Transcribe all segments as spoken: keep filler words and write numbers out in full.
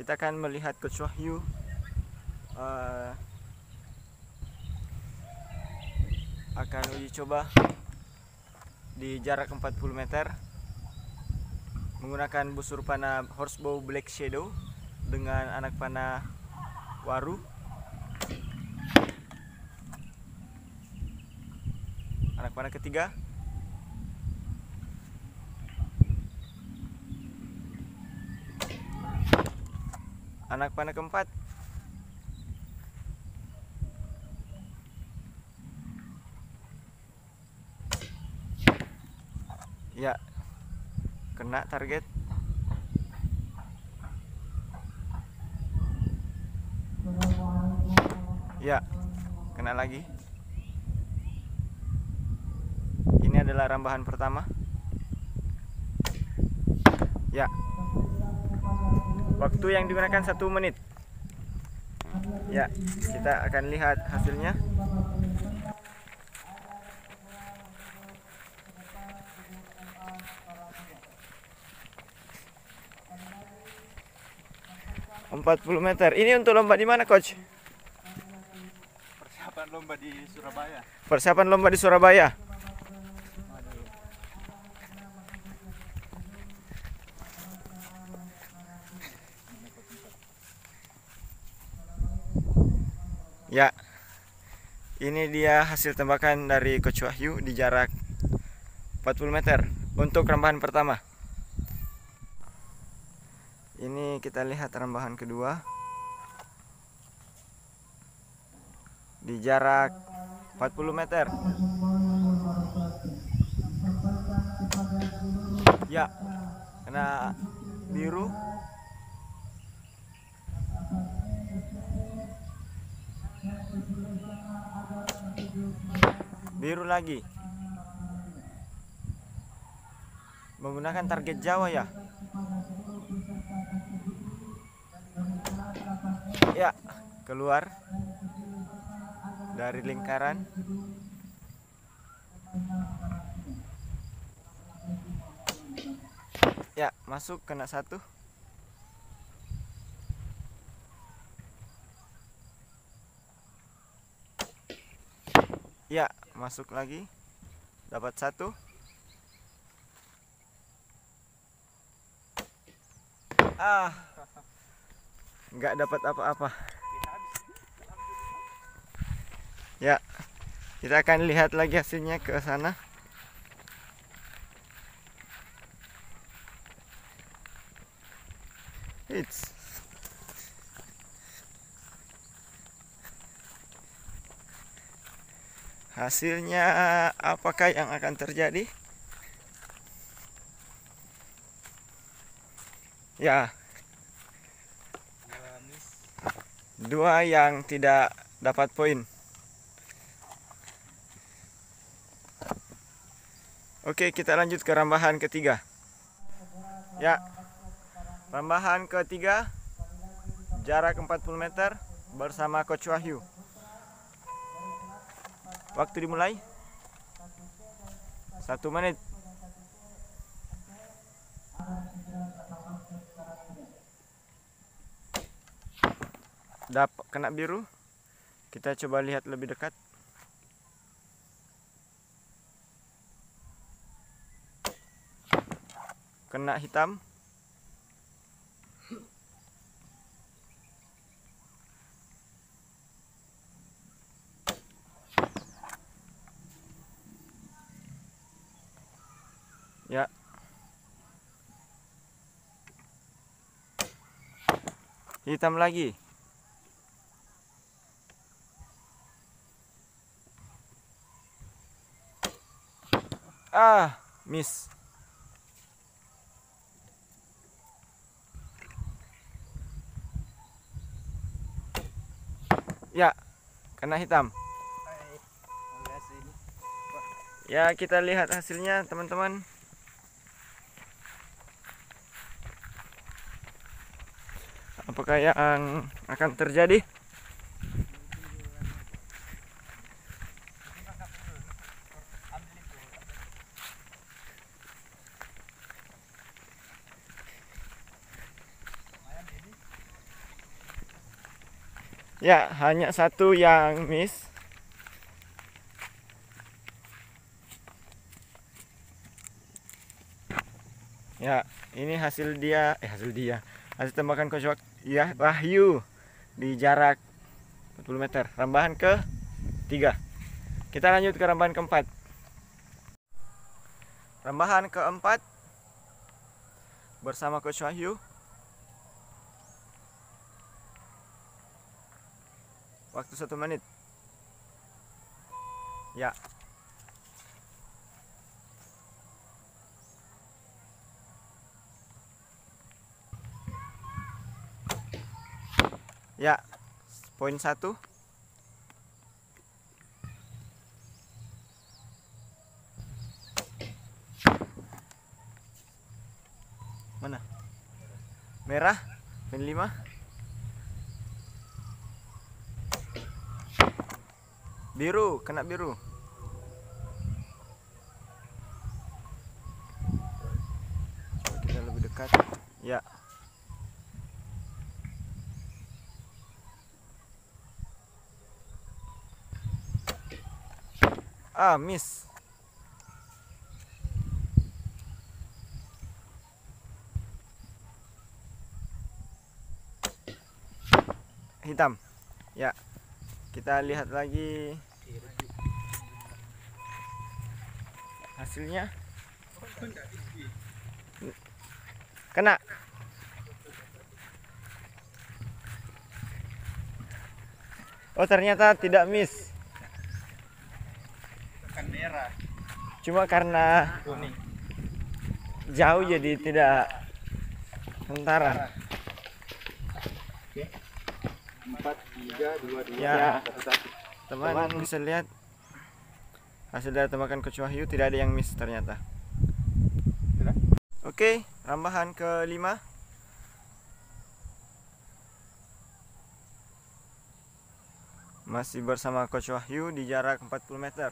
Kita akan melihat Coach Wahyu uh, akan uji coba di jarak empat puluh meter menggunakan busur panah Horsebow Black Shadow dengan anak panah Waru. Anak panah ketiga. Anak panah keempat. Ya, kena target. Ya, kena lagi. Ini adalah rambahan pertama. Ya, waktu yang digunakan satu menit. Ya, kita akan lihat hasilnya. empat puluh meter. Ini untuk lomba di mana, Coach? Persiapan lomba di Surabaya. Persiapan lomba di Surabaya. Ya, ini dia hasil tembakan dari Coach Wahyu di jarak empat puluh meter untuk rambahan pertama. Ini kita lihat rambahan kedua di jarak empat puluh meter. Ya, kena biru. Biru lagi. Menggunakan target Jawa ya. Ya, keluar dari lingkaran. Ya, masuk, kena satu. Ya, masuk lagi. Dapat satu. Ah, nggak dapat apa-apa. Ya, kita akan lihat lagi hasilnya ke sana. It's hasilnya apakah yang akan terjadi? Ya, dua yang tidak dapat poin. Oke, kita lanjut ke rambahan ketiga. Ya, rambahan ketiga jarak empat puluh meter bersama Coach Wahyu. Waktu dimulai satu menit. Dapat kena biru. Kita coba lihat lebih dekat. Kena hitam. Ya. Hitam lagi. Ah, miss. Ya, kena hitam. Ya, kita lihat hasilnya, teman-teman. Apakah yang akan terjadi? Ya, hanya satu yang miss. Ya, ini hasil dia, eh hasil dia, hasil tembakan Coach ya, Wahyu di jarak empat puluh meter, rambahan ke tiga. Kita lanjut ke rambahan keempat. Rambahan keempat bersama Coach Wahyu. Waktu satu menit. Ya. Ya, poin satu. Mana? Merah, poin lima. Biru, kena biru. Coba kita lebih dekat. Ya. Ah, miss. Hitam. Ya. Kita lihat lagi hasilnya. Kena. Oh, ternyata tidak miss. Cuma karena jauh jadi tidak kentara. empat, tiga, dua, dua. Ya, teman bisa lihat hasil dari tembakan Coach Wahyu, tidak ada yang miss ternyata. Oke, rambahan kelima. Masih bersama Coach Wahyu di jarak empat puluh meter.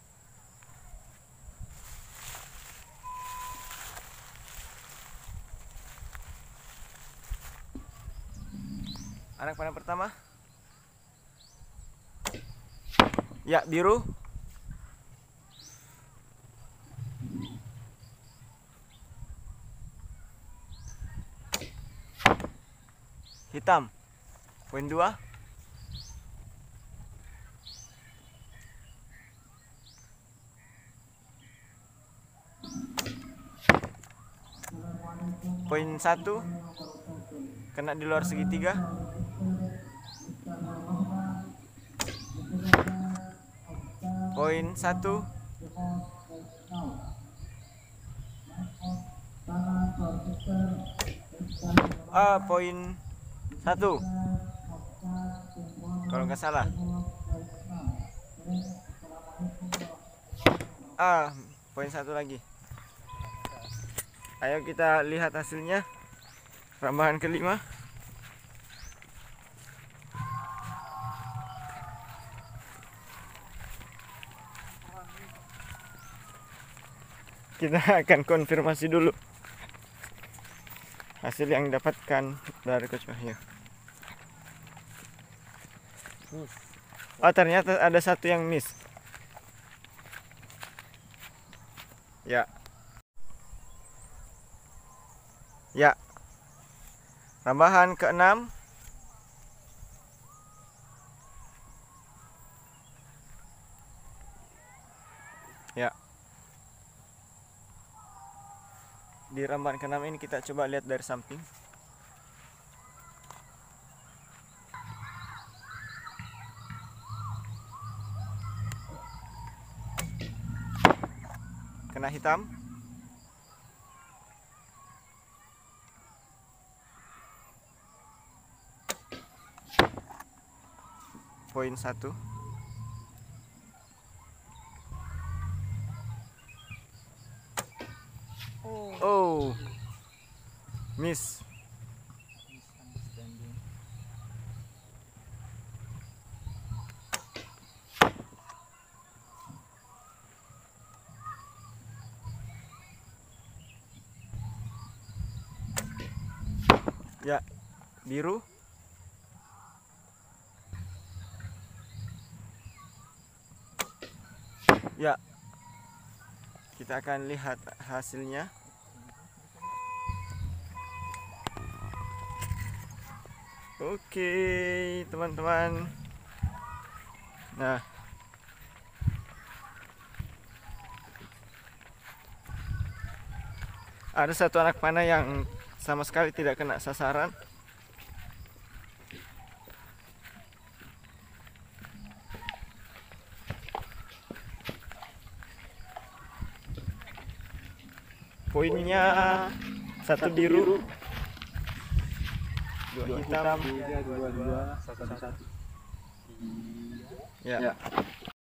Anak panah pertama. Ya, biru. Hitam. Poin dua. Poin satu. Kena di luar segitiga. Poin satu. Ah, poin satu. Kalau nggak salah. Ah, poin satu lagi. Ayo kita lihat hasilnya. Rambahan kelima. Kita akan konfirmasi dulu hasil yang didapatkan dari Coach Wahyu. Oh, ternyata ada satu yang miss. Ya. Ya. Rambahan keenam. Ya. Di rambahan keenam ini kita coba lihat dari samping. Kena hitam. Poin satu. Oh, miss. Ya, biru. Ya, kita akan lihat hasilnya. Oke, teman-teman. Nah, ada satu anak panah yang sama sekali tidak kena sasaran. Poinnya satu biru, dua hitam. tiga dua dua satu satu. Ya. Ya.